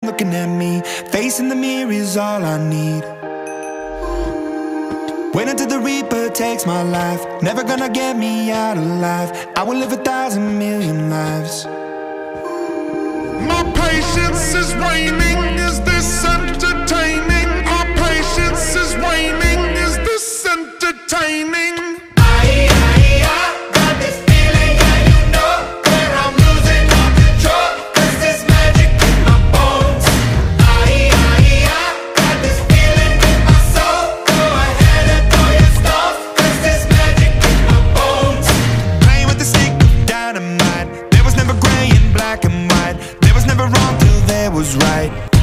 looking at me. Facing the mirror is all I need. Wait until the Reaper takes my life. Never gonna get me out alive. I will live 1,000,000,000 lives. My patience is waning. Is this entertaining? Our patience is waning. Is this entertaining? Got this feeling, yeah, you know, where I'm losing all control. 'Cause there's magic in my bones. Got this feeling in my soul. Go ahead and throw your stones. 'Cause there's magic in my bones. Playing with the stick of dynamite. There was never gray and black and white. There was never wrong till there was right.